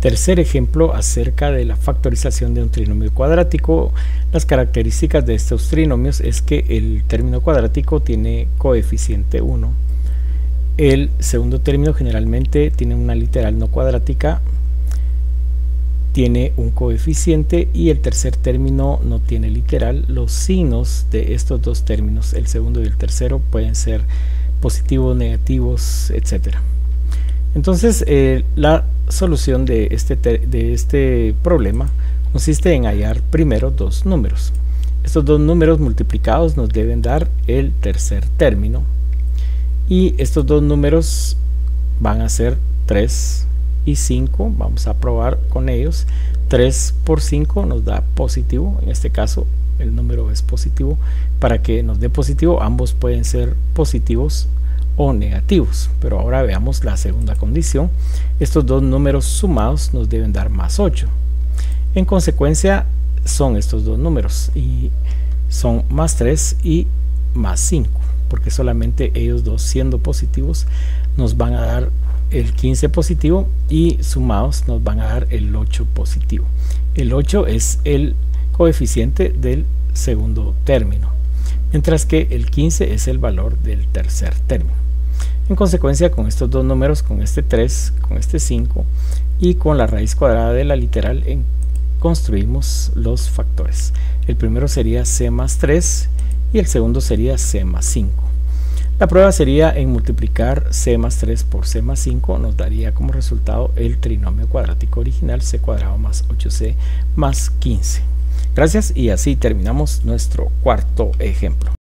Tercer ejemplo acerca de la factorización de un trinomio cuadrático. Las características de estos trinomios es que el término cuadrático tiene coeficiente 1. El segundo término generalmente tiene una literal no cuadrática, tiene un coeficiente, y el tercer término no tiene literal. Los signos de estos dos términos, el segundo y el tercero, pueden ser positivos, negativos, etc. Entonces la solución de este problema consiste en hallar primero dos números. Estos dos números multiplicados nos deben dar el tercer término, y estos dos números van a ser 3 y 5. Vamos a probar con ellos. 3 por 5 nos da positivo. En este caso el número es positivo. Para que nos dé positivo, ambos pueden ser positivos o negativos. Pero ahora veamos la segunda condición. Estos dos números sumados nos deben dar más 8. En consecuencia, son estos dos números, y son más 3 y más 5, porque solamente ellos dos, siendo positivos, nos van a dar el 15 positivo, y sumados nos van a dar el 8 positivo. El 8 es el coeficiente del segundo término, mientras que el 15 es el valor del tercer término. En consecuencia, con estos dos números, con este 3, con este 5 y con la raíz cuadrada de la literal, construimos los factores. El primero sería c más 3 y el segundo sería c más 5. La prueba sería en multiplicar c más 3 por c más 5, nos daría como resultado el trinomio cuadrático original, c cuadrado más 8c más 15. Gracias, y así terminamos nuestro cuarto ejemplo.